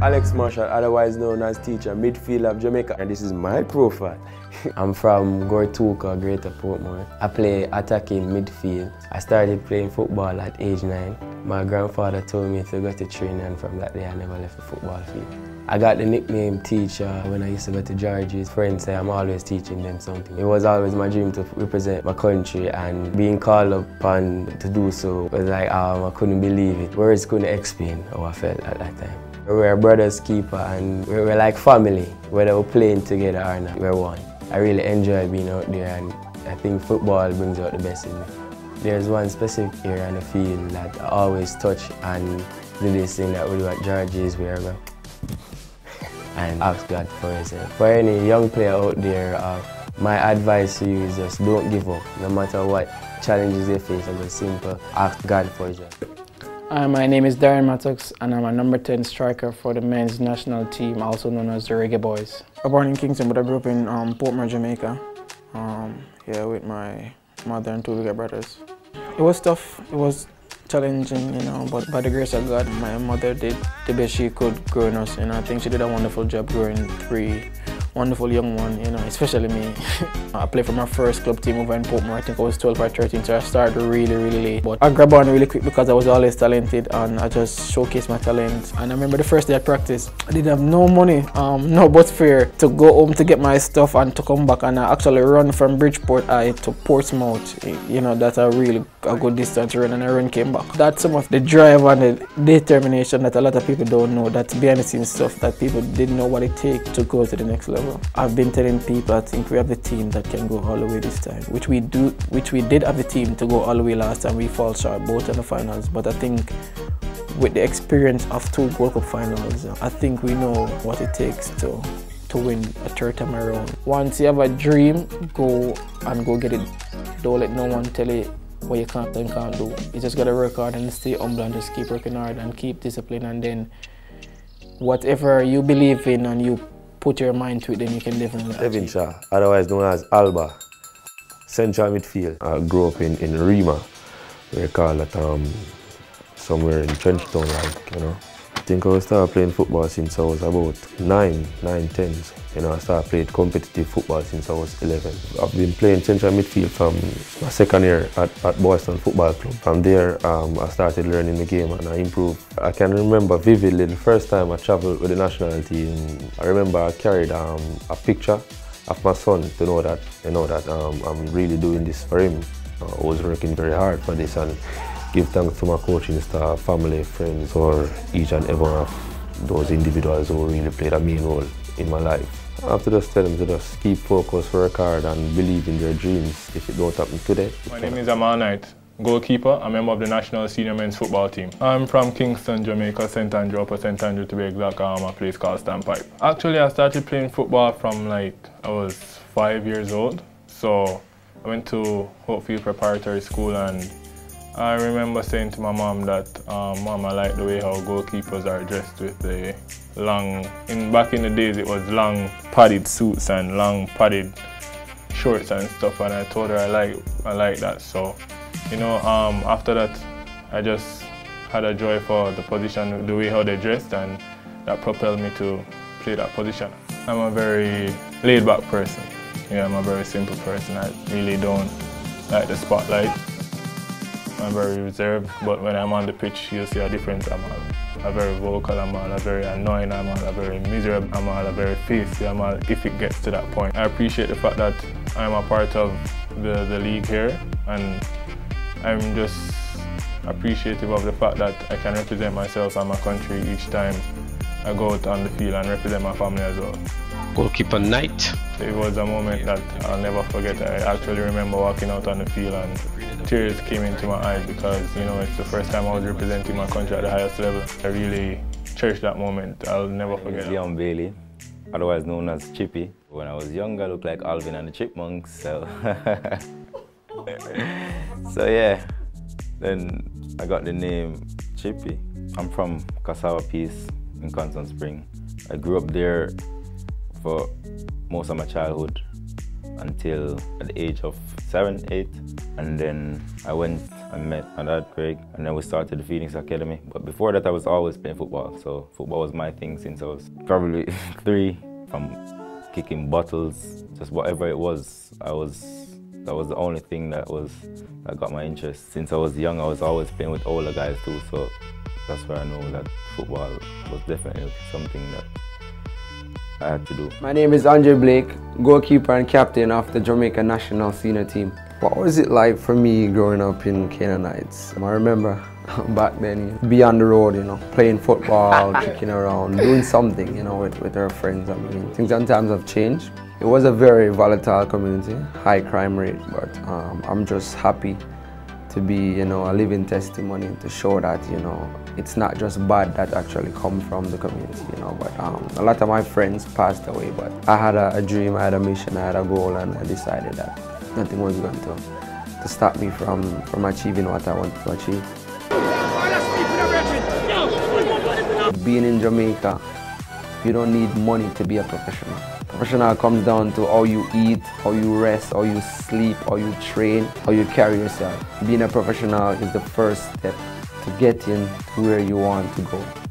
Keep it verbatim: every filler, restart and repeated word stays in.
Alex Marshall, otherwise known as Teacher, midfielder of Jamaica, and this is my profile. I'm from Gortuka, Greater Portmore. I play attacking midfield. I started playing football at age nine. My grandfather told me to go to training, and from that day I never left the football field. I got the nickname Teacher when I used to go to George's. Friends say I'm always teaching them something. It was always my dream to represent my country, and being called upon to do so was like, um, I couldn't believe it. Words couldn't explain how I felt at that time. We're brothers keeper, and we're like family. Whether we're playing together or not, we're one. I really enjoy being out there, and I think football brings out the best in me. There's one specific area on the field that I always touch and do this thing that we do at George's, where I go and ask God for yourself. For any young player out there, uh, my advice to you is just don't give up. No matter what challenges you face, just simple ask God for yourself. Uh, my name is Darren Mattocks, and I'm a number ten striker for the men's national team, also known as the Reggae Boyz. I was born in Kingston, but I grew up in um, Portmore, Jamaica. Um, yeah, with my mother and two bigger brothers. It was tough. It was challenging, you know, but by the grace of God, my mother did the best she could growing us, and I think she did a wonderful job growing three wonderful young one, you know, especially me. I played for my first club team over in Portmore. I think I was twelve or thirteen, so I started really, really late. But I grabbed on really quick because I was always talented, and I just showcased my talent. And I remember the first day at practice, I didn't have no money, um, no bus fare to go home to get my stuff and to come back. And I actually run from Bridgeport I to Portsmouth. You know, that's a really a good distance run, and I run came back. That's some of the drive and the determination that a lot of people don't know. That's behind the scenes stuff that people didn't know what it takes to go to the next level. I've been telling people I think we have the team that can go all the way this time, which we do, which we did have the team to go all the way last time. We fall short both in the finals, but I think with the experience of two World Cup finals, I think we know what it takes to to win a third time around. Once you have a dream, go and go get it. Don't let no one tell you what you can't and can't do. You just gotta work hard and stay humble and just keep working hard and keep discipline, and then whatever you believe in and you put your mind to it, then you can definitely achieve. Evan Shaw, otherwise known as Alba, central midfield. I grew up in, in Rima, we call it um, somewhere in Trencin, like, you know. I think I started playing football since I was about nine, nine, ten. You know, I started playing competitive football since I was eleven. I've been playing central midfield from my second year at, at Boston Football Club. From there, um, I started learning the game and I improved. I can remember vividly the first time I traveled with the national team. I remember I carried um, a picture of my son to know that, you know, that um, I'm really doing this for him. I was working very hard for this, and give thanks to my coaching staff, family, friends, for each and every one of those individuals who really played a main role in my life. I have to just tell them to just keep focused, work hard, and believe in their dreams. If it don't happen today. My name is Amal Knight, goalkeeper, a member of the national senior men's football team. I'm from Kingston, Jamaica, Saint Andrew, Upper Saint Andrew to be exact, um, a place called Standpipe. Actually, I started playing football from like I was five years old. So I went to Hopefield Preparatory School, and I remember saying to my mom that, um, Mom, I like the way how goalkeepers are dressed with the long, in back in the days it was long padded suits and long padded shorts and stuff, and I told her I like, I like that. So, you know, um, after that, I just had a joy for the position, the way how they dressed, and that propelled me to play that position. I'm a very laid back person. Yeah, I'm a very simple person. I really don't like the spotlight. I'm very reserved, but when I'm on the pitch, you'll see a difference. I'm all a very vocal, I'm all a very annoying, I'm all a very miserable, I'm all a very feisty, I'm all if it gets to that point. I appreciate the fact that I'm a part of the, the league here, and I'm just appreciative of the fact that I can represent myself and my country each time I go out on the field and represent my family as well. Goalkeeper night. It was a moment that I'll never forget. I actually remember walking out on the field and tears came into my eyes because, you know, it's the first time I was representing my country at the highest level. I really cherish that moment. I'll never forget it. Young Bailey, otherwise known as Chippy. When I was younger, I looked like Alvin and the Chipmunks, so... so yeah, then I got the name Chippy. I'm from Cassava Piece in Constant Spring. I grew up there for most of my childhood. until at the age of seven, eight. And then I went and met my dad, Craig, and then we started the Phoenix Academy. But before that, I was always playing football. So football was my thing since I was probably three, from kicking bottles, just whatever it was. I was, that was the only thing that was, that got my interest. Since I was young, I was always playing with older guys too. So that's where I know that football was definitely something that I had to do. My name is Andre Blake, goalkeeper and captain of the Jamaica national senior team. What was it like for me growing up in Canaanites? I remember back then, be on the road, you know, playing football, kicking around, doing something, you know, with, with our friends. I mean, things sometimes have changed. It was a very volatile community, high crime rate, but um, I'm just happy to be, you know, a living testimony to show that, you know, it's not just bad that actually comes from the community, you know, but um, a lot of my friends passed away, but I had a, a dream, I had a mission, I had a goal, and I decided that nothing was going to, to stop me from, from achieving what I wanted to achieve. Being in Jamaica, you don't need money to be a professional. Professional comes down to how you eat, how you rest, how you sleep, how you train, how you carry yourself. Being a professional is the first step to getting to where you want to go.